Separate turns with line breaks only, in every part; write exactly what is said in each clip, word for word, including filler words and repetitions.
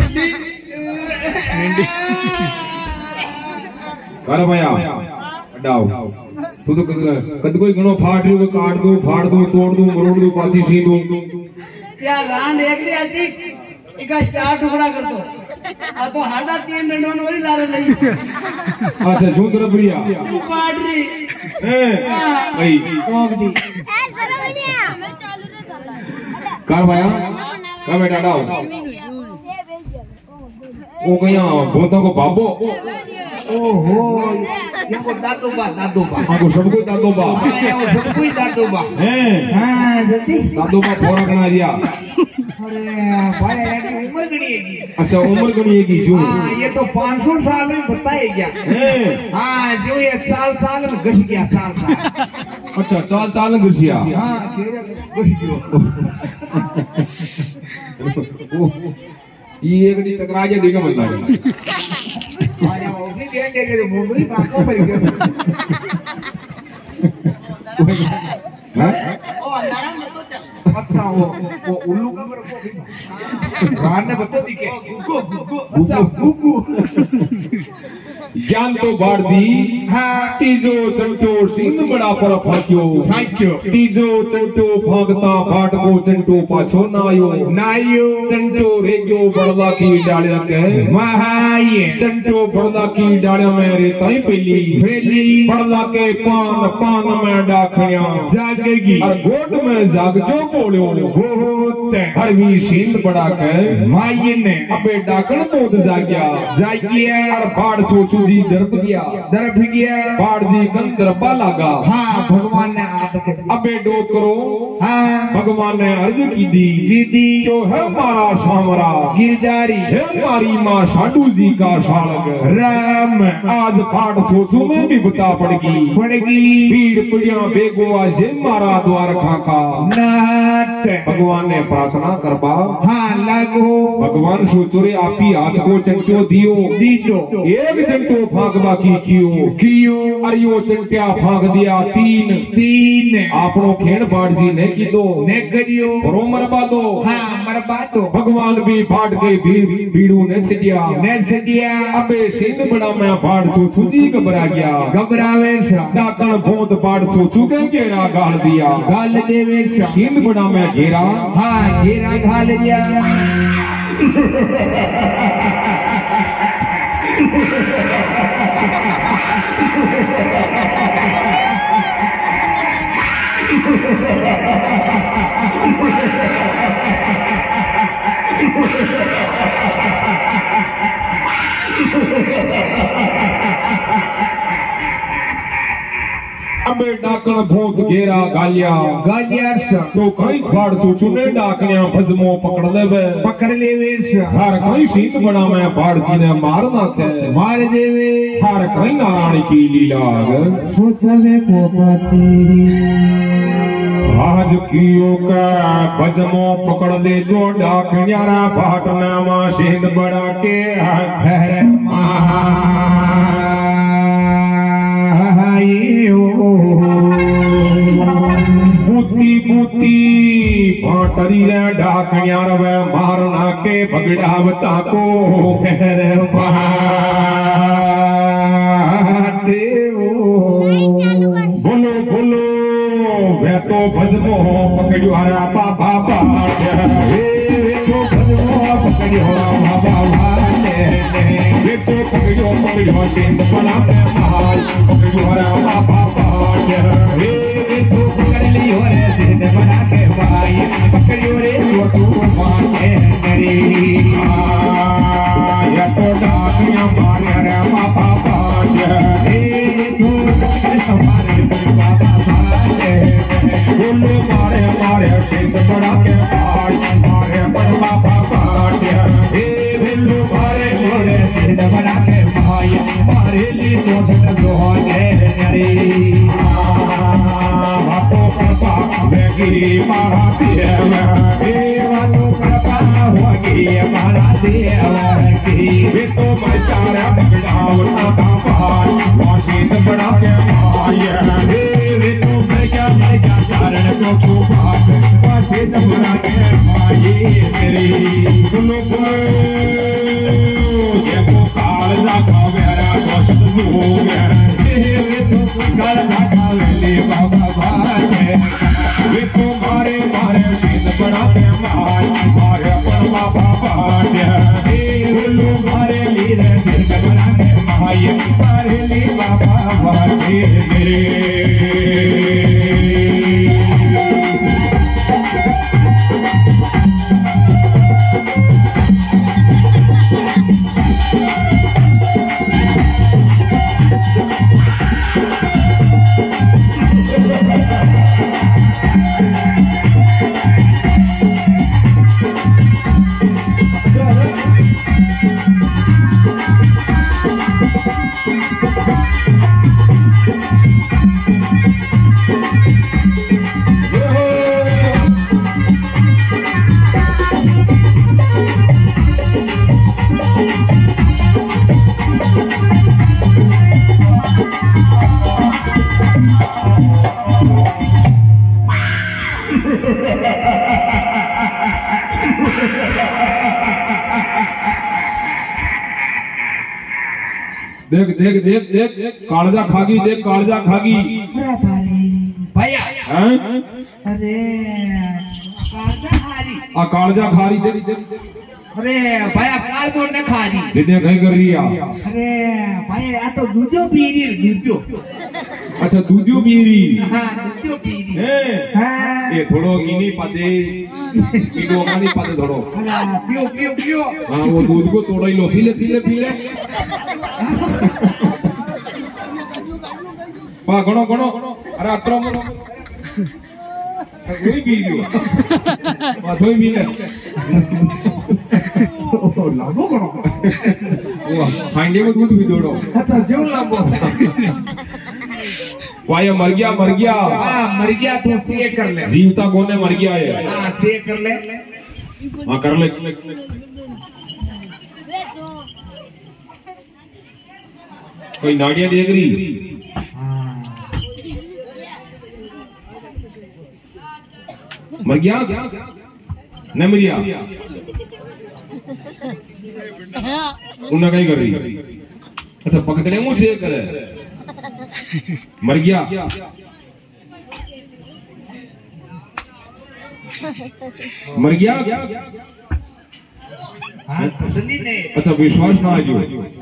कर भैया डाओ तू तो कद कोई गणो फाड़ रही हो काट दूं फाड़ दूं तोड़ दूं मरोड़ दूं पाची सी दूं
यार रांड एक ले आती इका चार टुकड़ा कर दो आ तो हाडा तीन डंडों वाली लारे नहीं
अच्छा झूठ रबड़िया
तू काट रही
हैं भाई
टोक दी
कर भैया कर बेटा डाओ वो कहीं बोलता को बाबो
ओहो ये को दादू बा दादू बा
आपको सब कोई दादू बा
ये वो सब कोई दादू बा
हैं
हां जल्दी
दादू बा फोरा कना दिया
अरे भाई ऐसी उम्र गणी है
अच्छा उम्र गणी है की जो
हां ये तो पाँच सौ साल में बताए क्या
हैं
हां जो ये साल साल में घस गया साल साल
अच्छा चाल चाल में घुस गया
हां घस गया
ये एक दी टकरा जा देगा बंदा
अरे वो भी दे दे के मुंह ही पाको पर गया
हां
ओ अंधारा में तो चल अच्छा वो वो उल्लू का मेरे को रान ने बता दी के गुगु गुगु अच्छा गुगु
ज्ञान तो बाढ़ दी तीजो चंटो सिंध बड़ा पर फाक्यो
फाक्यो
तीजो चंटो भागता फाट को चंटो पाछो नायो
नायो
चंटो रेग्यो बड़दा की डालिया के
महाये
चंटो बड़दा की डालिया में रेता ही पहली
पहली
बड़दा के पान पान में डाखणिया
जागेगी
और गोट में जागजो बोलियो
बहुत
हरवी सिंध बड़ा के
माये ने
अबे डाकण पोद जागया
जागिया
और बाढ़ सोचू जी दर्प गया
दर्प गया
बाढ़ जी कंदर लागा
हाँ भगवान ने आप
अबे डोकरो
हाँ
भगवान ने अर्ज की दी
दीदी
जो है मारा सामरा
गिरदारी
है मारी माँ साडू जी का शालग
राम
आज फाड़ सोचू में भी बता पड़गी
पड़गी
भीड़ पिड़िया बेगो आज मारा द्वार खाका
नाथ
भगवान ने प्रार्थना करबा
हाँ लागो
भगवान सोचो रे आपी हाथ को चंटो दियो
दीजो
एक चंटो फागबा की कियो
कियो
अरियो चंटिया फाग दिया तीन
तीन
आपनो खेण बाढ़ जी ने की दो
ने करियो
परो मरबा दो
हाँ मरबा दो
भगवान भी फाट के भीड़ भीड़ू ने सिटिया
ने सिटिया
अबे सिंध बड़ा मैं बाढ़ सोचू जी घबरा गया
घबरावे सा
डाकण भोत बाढ़ सोचू के घेरा गाल दिया
गाल देवे सा
सिंध बड़ा मैं घेरा
हाँ घेरा घाल दिया
अबे डाकण भूत घेरा गालिया
गालिया
तो कई फाड़ चूचू ने डाकणिया भजमो पकड़ लेवे
पकड़ लेवे
हर कई सीत बना में बाढ़ जी ने मार नाखे
मार देवे
हर कई नारायण की लीला
सोचवे को तेरी
आज कियो का भजमो पकड़ ले जो डाकणियारा भाट नामा सीध बड़ा के हर महा बूती बूती पाटरी रे डाकणियार वे मारना के भगड़ावता को बोलो बोलो वे तो भजमो पकड़ो हरा बाबा बाट वे तो भजमो पकड़ो बाबा बाट वे तो पकड़ो पकड़ो सिंध बड़ा महाल पकड़ो हरा बाबा बाट वे तो पकड़ लियो रे सिंध बड़ा के भाई पकड़ो रे तो तू माने मेरी या तो डाकिया मारे रे बाबा बाट वे तो पकड़ हमारे बाबा बाट बोलो मारे मारे सिंध बड़ा के भाई मारे बड़ा बाबा बाट वे बोलो मारे मारे सिंध बड़ा के भाई मारे ली तो जो है रे बातो कृपा बेगी मारा देव हे बातो कृपा होगी मारा देव की वे तो बेचारा बिगड़ावता का भाई वासित बड़ा के भाई हे वे तो क्या क्या कारण को तू बात वासित बड़ा के भाई मेरी सुनो सुनो देख देख देख देख कालजा खागी, देख कालजा खागी।
भैया
हैं?
अरे कालजा खारी,
आ कालजा खारी देख देख।
अरे भैया काल तो न खारी
जिन्हें कहीं कर रही है।
अरे भैया आ तो दूधो पी रही, दूधो।
अच्छा दूधियो पीरी।
हाँ दूधो पी रही
हैं?
हाँ
ये थोड़ो इनी पाते पीगो नहीं पाते थोड़ो।
अरे पियो पियो पियो।
हाँ वो दूध को तोड़ ही लो, पी ले पी ले पी ले। वाह गणो गणो। अरे अतरो मनो कोई पी लियो। वाह थोड़ी पी ले।
लांबो करो।
वाह खाइंडे को दूध भी दौड़ो।
अच्छा जो लांबो।
वाह ये मर गया मर गया।
हाँ मर गया तो चेक कर ले।
जीवता कौन है मर गया है।
हाँ चेक कर ले।
हाँ कर ले। कोई नाड़ियां देख रही। मर गया न मरिया। उन्हें कहीं कर रही। अच्छा पकड़ने मुझे चेक करे। मर गया। मर गया।
हाँ तसल्ली ने।
अच्छा विश्वास ना आयो।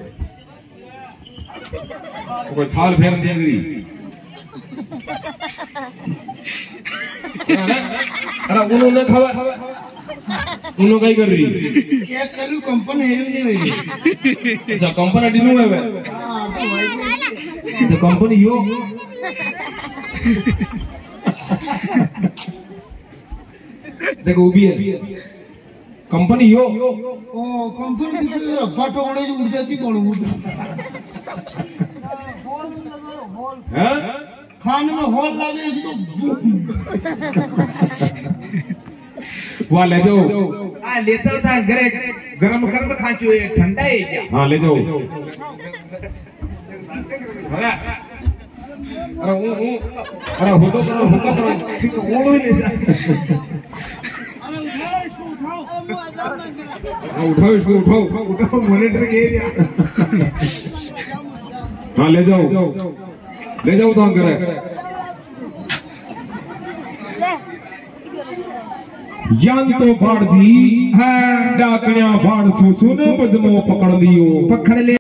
कोई थाल फेर देख रही। अरे उन्होंने खावा उन्होंने कहीं कर रही।
चेक करूँ कंपनी है नहीं हुई।
अच्छा कंपनी डिनू है वे। अच्छा कंपनी यो। देखो भी है कंपनी यो।
ओ कंपनी की फाटो उड़े उड़ जाती कौन
हैं?
खाने में हॉल लगे तो
वहाँ ले जाओ।
हाँ लेता था घरे गरम गरम खाचो ये ठंडा है क्या।
हाँ ले जाओ। अरे अरे वो वो अरे होतो करो होतो करो
ओड़ो ले जा।
उठाओ इसको उठाओ
उठाओ मॉनिटर के दिया।
हाँ ले जाओ ले जाओ तो करे। यान तो फाड़ दी। हाँ डाकणिया फाड़ सुसुन बजमो पकड़ लियो।
पकड़ ले।